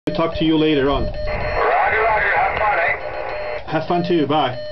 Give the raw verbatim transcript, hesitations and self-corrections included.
Talk to you later on. Roger, roger. Have fun, eh? Have fun too. Bye.